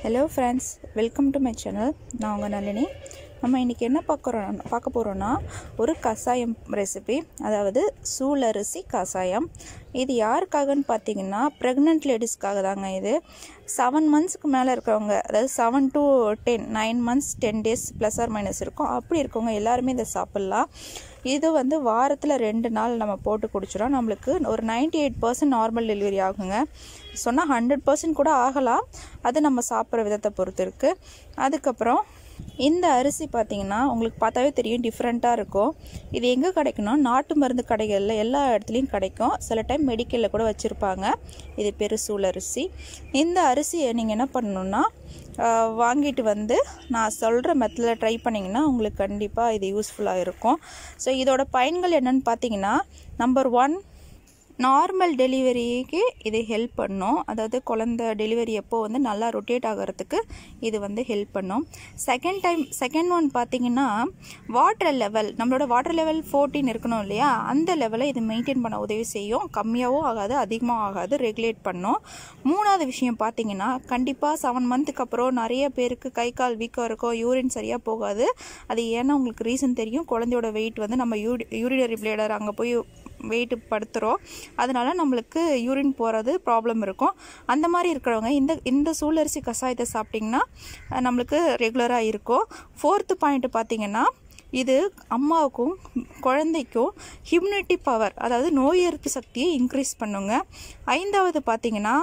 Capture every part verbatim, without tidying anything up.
Hello friends, welcome to my channel. நான் உங்க நளினி. நம்ம இன்னைக்கு என்ன பார்க்கறோம் பார்க்க போறோம்னா ஒரு கஷாயம் ரெசிபி, அதாவது சூல் அரிசி கஷாயம். இது யாருக்காகன்னு பாத்தீங்கன்னா பிரெக்னன்ட் லேடிஸ்க்காக தாங்க. இது seven monthsக்கு மேல இருக்கவங்க, அதாவது seven to ten nine months ten days plus or minus இருக்கும். அப்படி இருக்கவங்க எல்லாரும் இத சாப்பிடலாம். இது வந்து வாரத்துல ரெண்டு நாள் நம்ம போட்டு குடிச்சறோம். நமக்கு ஒரு ninety-eight percent நார்மல் டெலிவரி ஆகுங்க. சொன்னா one hundred percent கூட ஆகலாம். அது நம்ம சாப்பிடுற விதத்தை பொறுத்து இருக்கு. அதுக்கு அப்புறம் இந்த அரிசி பாத்தீங்கன்னா உங்களுக்கு பார்த்தாவே தெரியும் டிஃபரண்டா இருக்கும். இது எங்க கிடைக்கும்னா நாட்டு மருந்து கடைகள்ல எல்லா இடத்துலயும் கிடைக்கும். சில டைம் மெடிக்கல்ல கூட வச்சிருப்பாங்க. இது பேரு சூல் அரிசி. இந்த அரிசியை நீங்க என்ன பண்ணனும்னா வாங்கிட்டு வந்து நான் சொல்ற மெத்தட்ல ட்ரை பண்ணீங்கன்னா உங்களுக்கு கண்டிப்பா இது யூஸ்ஃபுல்லா இருக்கும். சோ இதோட பயன்கள் என்னன்னு பாத்தீங்கன்னா நம்பர் one, நார்மல் டெலிவரிக்கு இது ஹெல்ப் பண்ணும். அதாவது குழந்தை டெலிவரி எப்போ வந்து நல்லா ரொட்டேட் ஆகிறதுக்கு இது வந்து ஹெல்ப் பண்ணும். செகண்ட் டைம் செகண்ட் ஒன் பார்த்தீங்கன்னா வாட்டர் லெவல், நம்மளோட வாட்டர் லெவல் fourteen இருக்கணும் இல்லையா, அந்த லெவலை இது மெயின்டைன் பண்ண உதவி செய்யும். கம்மியாகவும் ஆகாது, அதிகமாக ஆகாது, ரெகுலேட் பண்ணும். மூணாவது விஷயம் பார்த்தீங்கன்னா கண்டிப்பாக செவன் மந்த்துக்கு அப்புறம் நிறைய பேருக்கு கை கால் வீக்கம் இருக்கும், யூரின் சரியாக போகாது. அது ஏன்னா உங்களுக்கு ரீசன் தெரியும். குழந்தையோட வெயிட் வந்து நம்ம யூ யூரினரி பிளேடர் அங்கே போய் வெயிட் படுத்துறோம், அதனால நம்மளுக்கு யூரின் போகிறது ப்ராப்ளம் இருக்கும். அந்த மாதிரி இருக்கிறவங்க இந்த இந்த சூல் அரிசி கஷாயத்தை சாப்பிட்டிங்கன்னா நம்மளுக்கு ரெகுலராக இருக்கும். ஃபோர்த்து பாயிண்ட் பார்த்தீங்கன்னா இது அம்மாவுக்கும் குழந்தைக்கும் இம்யூனிட்டி பவர், அதாவது நோய் எதிர்ப்பு சக்தியை இன்க்ரீஸ் பண்ணுங்க. ஐந்தாவது பார்த்தீங்கன்னா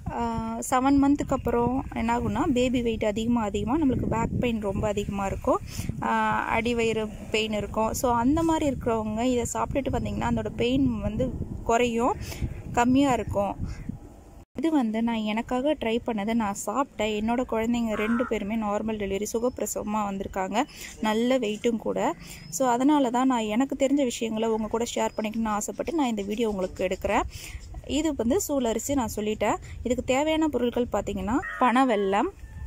செவன் மந்த்துக்கு அப்புறம் என்ன ஆகும்னா பேபி வெயிட் அதிகமாக அதிகமாக நம்மளுக்கு பேக் பெயின் ரொம்ப அதிகமாக இருக்கும், அடிவயிறு பெயின் இருக்கும். ஸோ அந்த மாதிரி இருக்கிறவங்க இதை சாப்பிட்டுட்டு வந்தீங்கன்னா அதோட பெயின் வந்து குறையும், கம்மியாக இருக்கும். இது வந்து நான் எனக்காக ட்ரை பண்ணது, நான் சாப்பிட்டேன். என்னோட குழந்தைங்க ரெண்டு பேருமே நார்மல் டெலிவரி சுகப்பிரசவமாக வந்திருக்காங்க, நல்ல வெயிட்டும் கூட. ஸோ அதனால தான் நான் எனக்கு தெரிஞ்ச விஷயங்களை உங்கள் கூட ஷேர் பண்ணிக்கணும்னு ஆசைப்பட்டு நான் இந்த வீடியோ உங்களுக்கு எடுக்கிறேன். இது வந்து சூல் அரிசி நான் சொல்லிட்டேன். இதுக்கு தேவையான பொருட்கள் பார்த்தீங்கன்னா பனவெல்லம்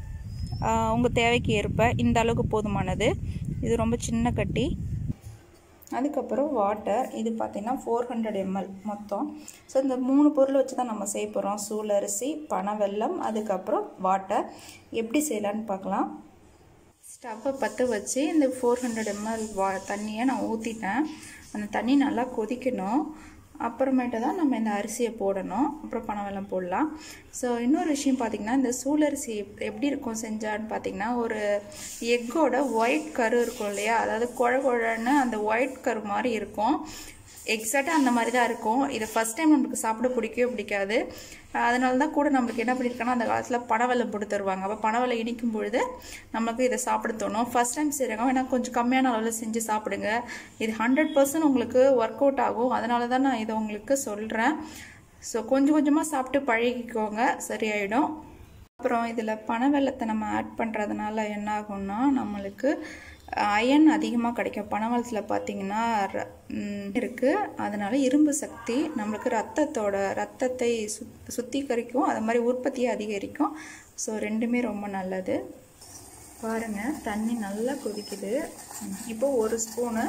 உங்கள் தேவைக்கு ஏற்ப இந்த அளவுக்கு போதுமானது. இது ரொம்ப சின்ன கட்டி. அதுக்கப்புறம் வாட்டர், இது பார்த்தீங்கன்னா ஃபோர் ஹண்ட்ரட் எம்எல் மொத்தம். ஸோ இந்த மூணு பொருள் வச்சு தான் நம்ம செய்ய போகிறோம். சூல் அரிசி, பனவெல்லம், அதுக்கப்புறம் வாட்டர். எப்படி செய்யலான்னு பார்க்கலாம். ஸ்டவ்வை பற்ற வச்சு இந்த ஃபோர் ஹண்ட்ரட் எம்எல் வா தண்ணியை நான் ஊற்றிட்டேன். அந்த தண்ணி நல்லா கொதிக்கணும். அப்புறமேட்டு தான் நம்ம இந்த அரிசியை போடணும், அப்புறம் பனவெல்லம் போடலாம். ஸோ இன்னொரு விஷயம் பார்த்தீங்கன்னா இந்த சூல் அரிசி எப்படி இருக்கும் செஞ்சான்னு பார்த்தீங்கன்னா ஒரு எக்கோட ஒயிட் கரு இருக்கும் இல்லையா, அதாவது குழ குழன்னு அந்த ஒயிட் கரு மாதிரி இருக்கும். எக்ஸாக்டாக அந்த மாதிரி தான் இருக்கும். இதை ஃபஸ்ட் டைம் நம்மளுக்கு சாப்பிட பிடிக்கவே பிடிக்காது. அதனால தான் கூட நம்மளுக்கு என்ன பண்ணியிருக்காங்கன்னா அந்த காலத்தில் பனவெல்லம் போட்டு தருவாங்க. அப்போ பனவெல்லம் இனிக்கும் பொழுது நம்மளுக்கு இதை சாப்பிட தோணும். ஃபஸ்ட் டைம் செய்கிறாங்க, ஏன்னா கொஞ்சம் கம்மியான அளவில் செஞ்சு சாப்பிடுங்க. இது ஹண்ட்ரட் பர்சன்ட் உங்களுக்கு ஒர்க் அவுட் ஆகும். அதனால தான் நான் இதை உங்களுக்கு சொல்கிறேன். ஸோ கொஞ்சம் கொஞ்சமாக சாப்பிட்டு பழகிக்கோங்க, சரியாயிடும். அப்புறம் இதில் பனவெல்லத்தை நம்ம ஆட் பண்ணுறதுனால என்ன ஆகும்னா நம்மளுக்கு அயன் அதிகமாக கிடைக்கும். பனவெல்லத்தில் பார்த்தீங்கன்னா இருக்குது, அதனால இரும்பு சக்தி, நம்மளுக்கு ரத்தத்தோட ரத்தத்தை சு சுத்திகரிக்கும், அது மாதிரி உற்பத்தியை அதிகரிக்கும். ஸோ ரெண்டுமே ரொம்ப நல்லது. பாருங்கள் தண்ணி நல்லா கொதிக்குது. இப்போ ஒரு ஸ்பூனு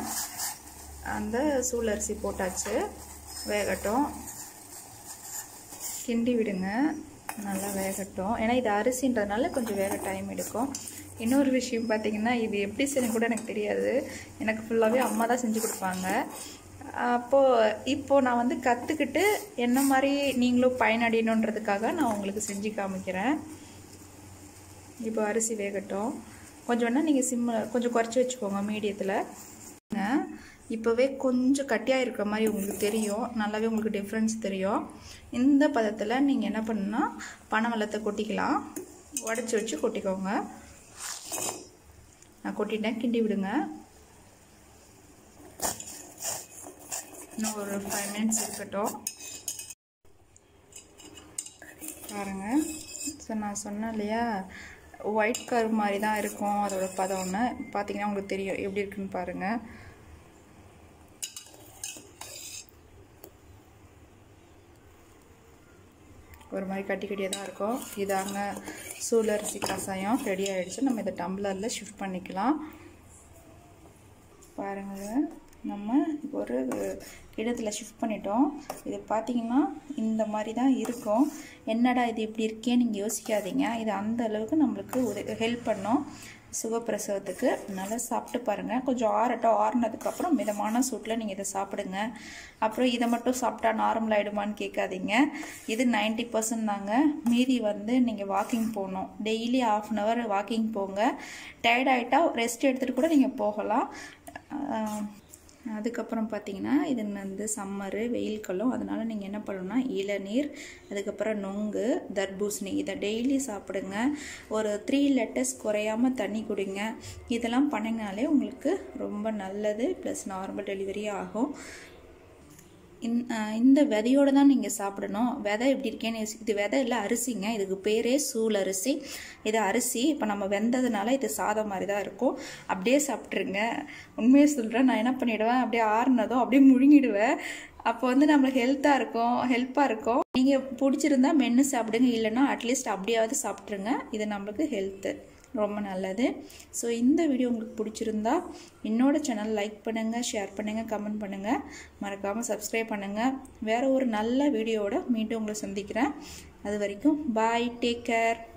அந்த சூல் அரிசி போட்டாச்சு, வேகட்டும். கிண்டி விடுங்க, நல்லா வேகட்டும். ஏன்னா இது அரிசின்றதுனால கொஞ்சம் வேக டைம் எடுக்கும். இன்னொரு விஷயம் பார்த்தீங்கன்னா இது எப்படி செய்யணும் கூட எனக்கு தெரியாது. எனக்கு ஃபுல்லாகவே அம்மா தான் செஞ்சு கொடுப்பாங்க. அப்போது இப்போது நான் வந்து கற்றுக்கிட்டு என்ன மாதிரி நீங்களும் பயனடையணுன்றதுக்காக நான் உங்களுக்கு செஞ்சு காமிக்கிறேன். இப்போ அரிசி வேகட்டும். கொஞ்சம் வேணால் நீங்கள் சிம்மில் கொஞ்சம் குறைச்சி வச்சுக்கோங்க, மீடியத்தில். இப்போவே கொஞ்சம் கட்டியாக இருக்கிற மாதிரி உங்களுக்கு தெரியும், நல்லாவே உங்களுக்கு டிஃப்ரென்ஸ் தெரியும். இந்த பதத்தில் நீங்கள் என்ன பண்ணுன்னா பனவெல்லத்தை கொட்டிக்கலாம். உடச்சி வச்சு கொட்டிக்கோங்க. நான் கொட்டிட்டேன், கிண்டி விடுங்க. இன்னும் ஒரு ஃபைவ் மினிட்ஸ் இருக்கட்டும். பாருங்க, ஸோ நான் சொன்னேன் இல்லையா ஒயிட் கரு மாதிரி தான் இருக்கும் அதோட பதம்னு. பார்த்தீங்கன்னா உங்களுக்கு தெரியும் எப்படி இருக்குன்னு பாருங்கள். ஒரு மாதிரி கட்டி கட்டியாக தான் இருக்கும். இதாங்க சூல் அரிசி கஷாயம் ரெடி ஆகிடுச்சு. நம்ம இதை டம்ளரில் ஷிஃப்ட் பண்ணிக்கலாம். பாருங்கள், நம்ம இப்போ ஒரு இடத்துல ஷிஃப்ட் பண்ணிட்டோம். இது பார்த்தீங்கன்னா இந்த மாதிரி தான் இருக்கும். என்னடா இது இப்படி இருக்கே நீங்கள் யோசிக்காதீங்க. இது அந்த அளவுக்கு நம்மளுக்கு உதவி ஹெல்ப் பண்ணும் சுகப்பிரசவத்துக்கு. நல்லா சாப்பிட்டு பாருங்கள். கொஞ்சம் ஆறட்டும். ஆறுனதுக்கப்புறம் மிதமான சூட்டில் நீங்கள் இதை சாப்பிடுங்க. அப்புறம் இதை மட்டும் சாப்பிட்டா நார்மல் ஆகிடுமான்னு கேட்காதீங்க. இது நைன்ட்டி பர்சன்ட் தாங்க. மீதி வந்து நீங்கள் வாக்கிங் போகணும். Daily half an hour walking போங்க. டயர்ட் ஆகிட்டா ரெஸ்ட் எடுத்துகிட்டு கூட நீங்கள் போகலாம். அதுக்கப்புறம் பார்த்தீங்கன்னா இது வந்து சம்மரு, வெயில் காலம். அதனால் நீங்கள் என்ன பண்ணணும்னா இளநீர், அதுக்கப்புறம் நொங்கு, தர்பூசணி இதை டெய்லி சாப்பிடுங்க. ஒரு த்ரீ லிட்டர்ஸ் குறையாமல் தண்ணி குடிங்க. இதெல்லாம் பண்ணிங்கனாலே உங்களுக்கு ரொம்ப நல்லது. ப்ளஸ் நார்மல் டெலிவரி ஆகும். இந்த விதையோடு தான் நீங்கள் சாப்பிடணும். விதை எப்படி இருக்கேன்னு இது விதை இல்லை, அரிசிங்க. இதுக்கு பேரே சூல் அரிசி. இது அரிசி. இப்போ நம்ம வெந்ததுனால இது சாதம் மாதிரி தான் இருக்கும். அப்படியே சாப்பிட்ருங்க. உண்மையை சொல்கிறேன். நான் என்ன பண்ணிவிடுவேன், அப்படியே ஆறுனதும் அப்படியே முழுங்கிடுவேன். அப்போ வந்து நம்மளுக்கு ஹெல்த்தாக இருக்கும், ஹெல்ப்பாக இருக்கும். நீங்கள் பிடிச்சிருந்தா மென்று சாப்பிடுங்க. இல்லைன்னா அட்லீஸ்ட் அப்படியாவது சாப்பிட்ருங்க. இது நம்மளுக்கு ஹெல்த்து ரொம்ப நல்லது. ஸோ இந்த வீடியோ உங்களுக்கு பிடிச்சிருந்தா என்னோட சேனல் லைக் பண்ணுங்கள், ஷேர் பண்ணுங்கள், கமெண்ட் பண்ணுங்கள். மறக்காமல் சப்ஸ்கிரைப் பண்ணுங்கள். வேறு ஒரு நல்ல வீடியோவோட மீண்டும் உங்களை சந்திக்கிறேன். அது வரைக்கும் பாய், டேக் கேர்.